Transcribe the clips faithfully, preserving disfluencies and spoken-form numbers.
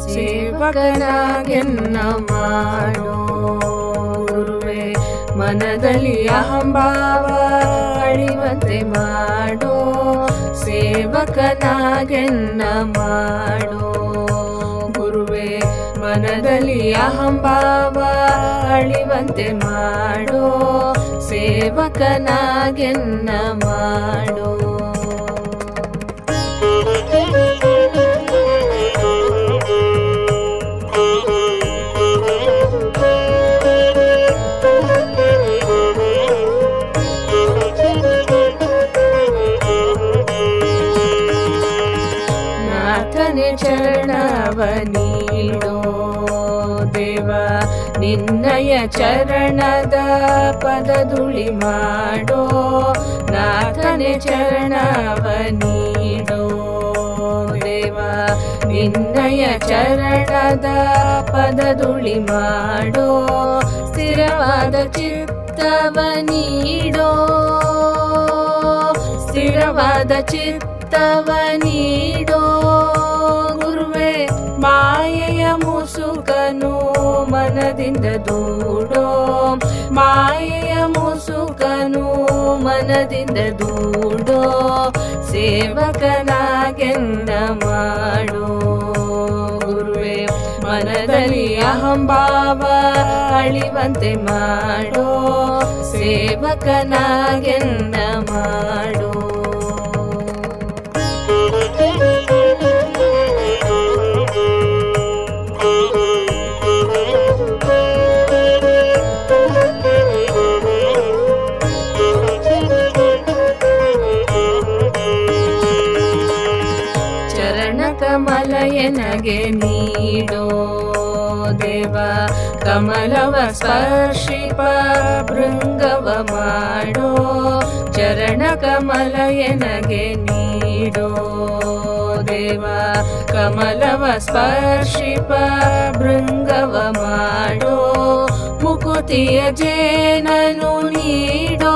ಸೇವಕನಾಗೆನ್ನ ಮಾಡೋ ಗುರುವೇ ಮನದಲ್ಲಿ ಅಹಂಭಾವ ಅಳಿವಂತೆ ಮಾಡೋ ಸೇವಕನಾಗೆನ್ನ ಮಾಡೋ ಗುರುವೇ ಮನದಲ್ಲಿ ಅಹಂಭಾವ ಅಳಿವಂತೆ ಮಾಡೋ ಸೇವಕನಾಗೆನ್ನ ಮಾಡೋ ನಾಥನೆ ಚರಣವ ನೀಡೋ ದೇವ ನಿನ್ನಯ ಚರಣದ ಪದದುಳಿ ಮಾಡೋ ನಾಥನೆ ಚರಣವ ನೀಡೋ ದೇವ ನಿನ್ನಯ ಚರಣದ ಪದದುಳಿ ಮಾಡೋ ಸ್ಥಿರವಾದ ಚಿತ್ತವ ನೀಡೋ ಸ್ಥಿರವಾದ ಚಿತ್ತವ ನೀಡೋ ಗುರುವೇ ಮಾಯೆಯ ಮುಸುಕನು ಮನದಿಂದ ದೂಡೋ ಮಾಯೆಯ ಮುಸುಕನು ಮನದಿಂದ ದೂಡೋ ಸೇವಕನಾಗೆನ್ನ ಮಾಡೋ ಗುರುವೇ ಮನದಲ್ಲಿ ಅಹಂಭಾವ ಅಳಿವಂತೆ ಮಾಡೋ ಸೇವಕನಾಗೆನ್ನ ಮಾಡೋ ಕಮಲಯನಗೆ ನೀಡೋ ದೇವ ಕಮಲವ ಸ್ಪರ್ಶಿಪ ಭೃಂಗವ ಮಾಡೋ ಚರಣ ಕಮಲಯನಗೆ ನೀಡೋ ದೇವ ಕಮಲವ ಸ್ಪರ್ಶಿಪ ಭೃಂಗವ ಮಾಡೋ ಮುಕುತಿಯ ಜೇನನು ನೀಡೋ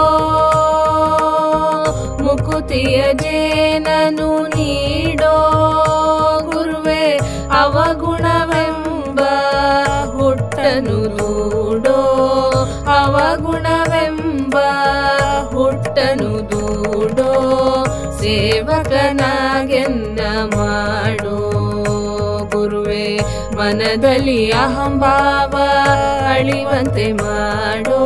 ಮುಕುತಿಯ ಜೇನನು ನೀಡೋ ಗುರುವೇ ಅವಗುಣವೆಂಬ ಹುಟ್ಟನು ದೂಡೋ ಅವಗುಣವೆಂಬ ಹುಟ್ಟನು ದೂಡೋ ಸೇವಕನಾಗೆನ್ನ ಮಾಡೋ ಗುರುವೇ ಮನದಲ್ಲಿ ಅಹಂಭಾವ ಅಳಿವಂತೆ ಮಾಡೋ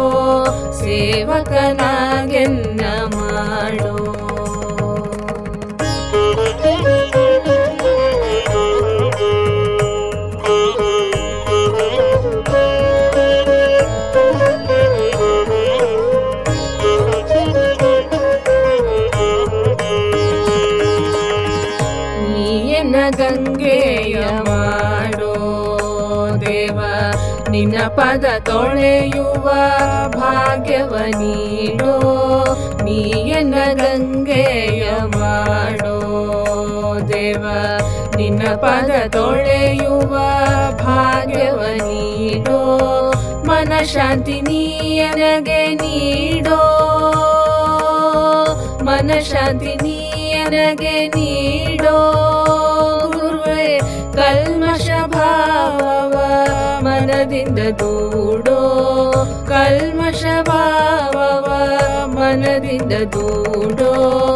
ಸೇವಕನಾಗೆನ್ನ ಮಾಡೋ ನೀಯನ ಗಂಗೆಯ ಮಾಡೋ ದೇವ ನಿನ್ನ ಪದ ತೊಳೆಯುವ ಭಾಗ್ಯವ ನೀಡೋ ನೀಯನ ಗಂಗೆಯ ಮಾಡೋ ದೇವ ನಿನ್ನ ಪದ ತೊಳೆಯುವ ಭಾಗ್ಯವ ನೀಡೋ ಮನಶಾಂತಿ ನೀಯನಗೆ ನೀಡೋ ಮನಶಾಂತಿ ನೀಯನಗೆ ನೀಡೋ ಗುರುವೇ ಕಲ್ಮಶ ಭಾವವ ಮನದಿಂದ ದೂಡೋ ಕಲ್ಮಶ ಭಾವವ ಮನದಿಂದ ದೂಡೋ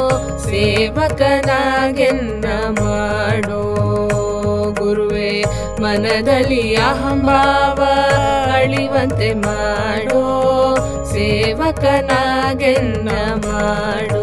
ಸೇವಕನಾಗೆನ್ನ ಮಾಡೋ ಗುರುವೇ ಮನದಲ್ಲಿ ಅಹಂಭಾವ ಅಳಿವಂತೆ ಮಾಡೋ ಸೇವಕನಾಗೆನ್ನ ಮಾಡೋ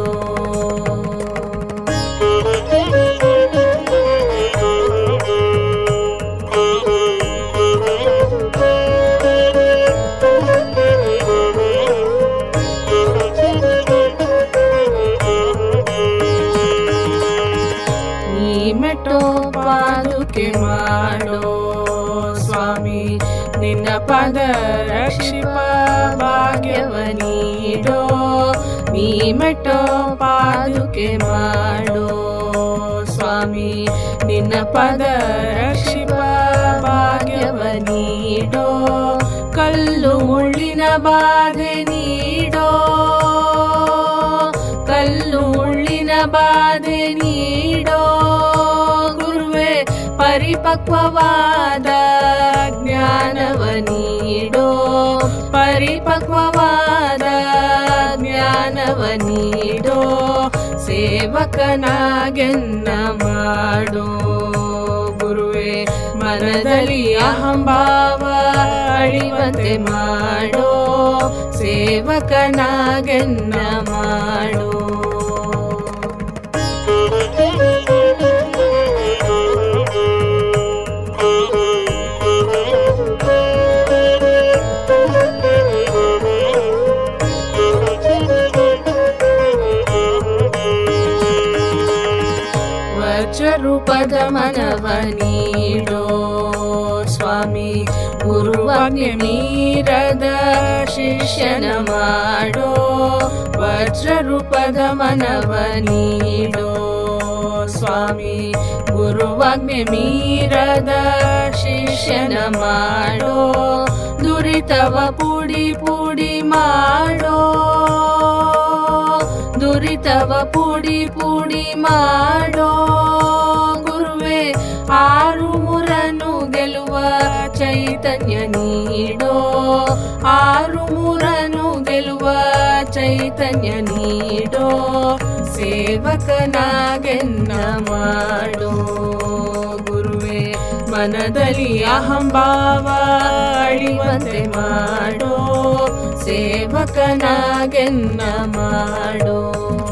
ಮೆಟ್ಟೋ ಪಾದುಕೆ ಮಾಡೋ ಸ್ವಾಮಿ ನಿನ್ನ ಪದ ರಕ್ಷಿಪ ಭಾಗ್ಯವ ನೀಡೋ ನೀ ಮೆಟ್ಟೋ ಪಾದುಕೆ ಮಾಡೋ ಸ್ವಾಮಿ ನಿನ್ನ ಪದ ರಕ್ಷಿಪ ಭಾಗ್ಯವ ನೀಡೋ ಕಲ್ಲು ಮುಳ್ಳಿನ ಬಾಧೆ ನೀಡೋ ಕಲ್ಲು ಮುಳ್ಳಿನ ಬಾಧೆ ನೀಡೋ ಗುರುವೇ ಪರಿಪ ಪರಿಪಕ್ವವಾದ ಜ್ಞಾನವ ನೀಡೋ ಪರಿಪಕ್ವವಾದ ಜ್ಞಾನವ ನೀಡೋ ಸೇವಕನಾಗೆನ್ನ ಮಾಡೋ ಗುರುವೇ ಮನದಲ್ಲಿ ಅಹಂಭಾವ ಅಳಿವಂತೆ ಮಾಡೋ ಸೇವಕನಾಗೆನ್ನ ಮಾಡೋ ವಜ್ರರೂಪದ ಮನವ ನೀಡೋ ಸ್ವಾಮಿ ಗುರುವಾಜ್ಞೆ ಮೀರದ ಶಿಷ್ಯನ ಮಾಡೋ ವಜ್ರರೂಪದ ಮನವ ನೀಡೋ ಸ್ವಾಮಿ ಗುರುವಾಜ್ಞೆ ಮೀರದ ಶಿಷ್ಯನ ಮಾಡೋ ದುರಿತವ ಪುಡಿ ಪುಡಿ ಮಾಡೋ ದುರಿತವ ಪುಡಿ ಪುಡಿ ಮಾಡೋ ಗುರುವೇ ಆರು ಮುರನು ಗೆಲುವ ಚೈತನ್ಯ ನೀಡೋ ಆರು ಮುರನು ಗೆಲುವ ಚೈತನ್ಯ ನೀಡೋ ಸೇವಕನಾಗೆನ್ನ ಮಾಡೋ ಗುರುವೇ ಮನದಲ್ಲಿ ಅಹಂಭಾವ ಅಳಿವಂತೆ ಮಾಡೋ ಸೇವಕನಾಗೆನ್ನ ಮಾಡೋ